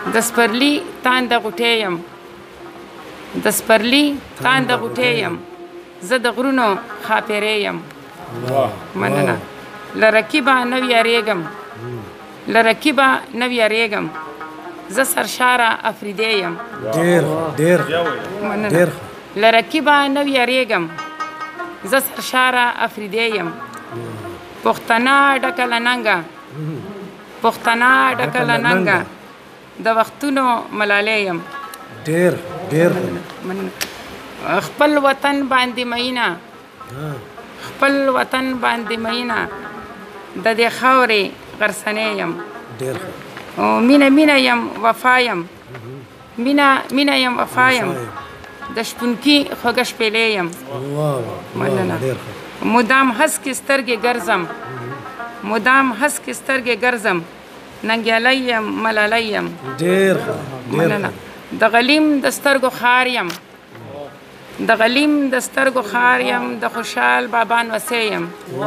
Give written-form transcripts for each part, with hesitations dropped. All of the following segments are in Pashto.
د سپرلی تانده غوټې یم د سپرلی تانده غوټې یم زه د غرونو ښاپېرې یم مننه له رقیبه نه ویاړېږم له رقیبه نه ویاړېږم زه سرشاره افریدی یم ډېر مننه له رقیبه نه ویاړېږم زه سرشاره افریدی یم پښتنه ډکه له ننګه پښتنه ډکه له ننګه د وختونو ملالۍ یم ډېر خپل وطن باندې مینه خپل وطن باندې مینه د دې خاورې غرسنې یم مینه مینه یم وفا یم مینه مینه یم وفا یم د شپونکي خوږه شپېلې یم مننه مدام هسکې سترګې ګرځم مدام هسکې سترګې ګرځم ننګیالی یم ملالی یم مننه د غلیم د سترګو خار یم د غلیم د سترګو خار یم د خوشحال بابا نوسی یم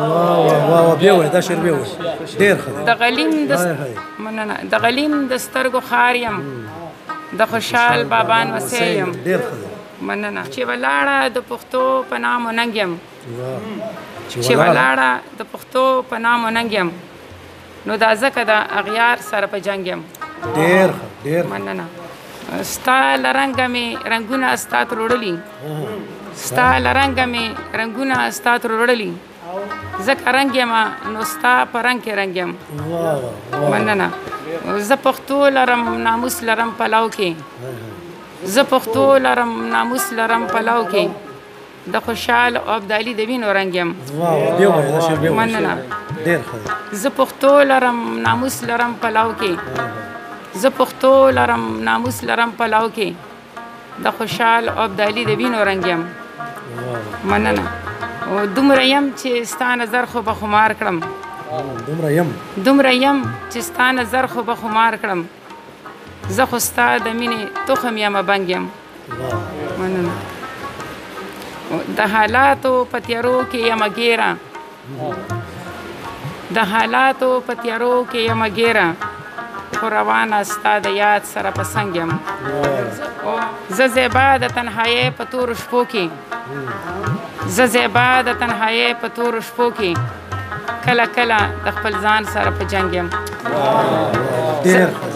د غلیم مننه د غلیم د سترګو خار یم د خوشحال بابا نوسی یم مننه چې ولاړه د پښتو په نام و ننګ یم چې ولاړه د پښتو په نام و ننګ یم نو دا ځکه د اغیار سره په جنګ یم مننه ستا له رنګه مې رنګونه ستا تروړلي ستا له رنګه مې رنګونه ستا تروړلي ځکه رنګ یم نو ستا په رنګ کې رنګ یم مننه زه پښتو لرم ناموس لرم پلو کې زه پښتو لرم ناموس لرم پلو کې د خوشحال ابدالي د وینو رنګ یم مننه زه پښتو لرم ناموس لرم پلو کې زه پښتو لرم ناموس لرم پلو کې د خوشحال ابدالي د وینو رنګ یم مننه دومره یم چې ستا نظر خو به خمار کړم دومره یم چې ستا نظر خو به خمار کړم زه خو ستا د مینې تخم یم بنګ یم مننه د حالاتو په تیارو کې یم ګیره د حالاتو په تیارو کې یم ګیره خو روانه ستا د یاد سره په څنګ یم زه زیبا د تنهایۍ په تورو شپو کې زه زیبا د تنهایۍ په تورو شپو کې کله کله د خپل ځان سره په جنګ یم